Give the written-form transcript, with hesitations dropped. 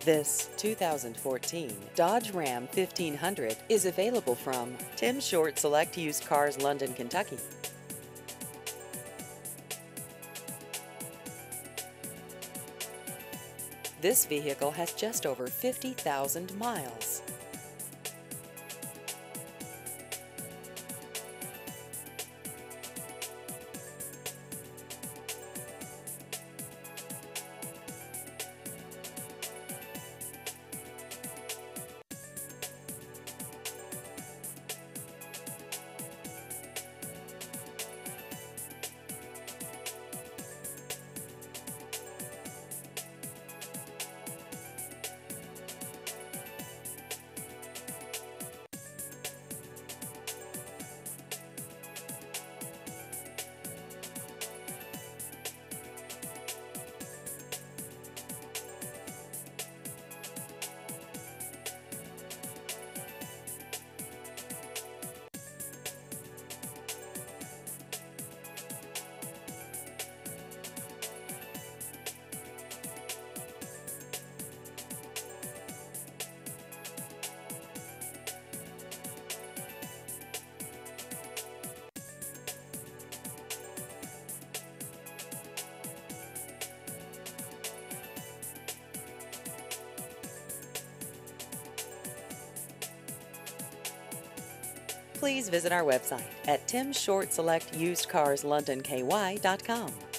This 2014 Dodge Ram 1500 is available from Tim Short Select Used Cars, London, Kentucky. This vehicle has just over 50,000 miles. Please visit our website at timshortselectusedcarslondonky.com.